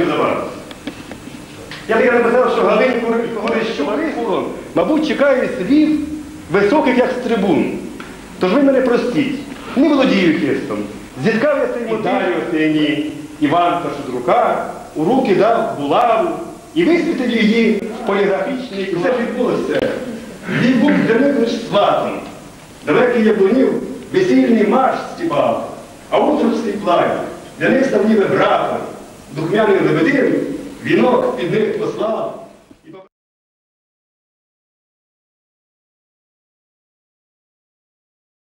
за вас. Я таки написав, що Галинку Курищу, мабуть, чекає слів високих, як з трибун. Тож ви мене простіть, не володію хистом. Зіткав я цей мотив осені, Іван Шудрука, у руки дав булаву і висвітив її в поліграфічний. І все відбулося. Він був Демитрич сватом. Далекий яблунів весільний марш співав, а утробський плач для них став ніби братом. Духмяний лебедин вінок під них послав.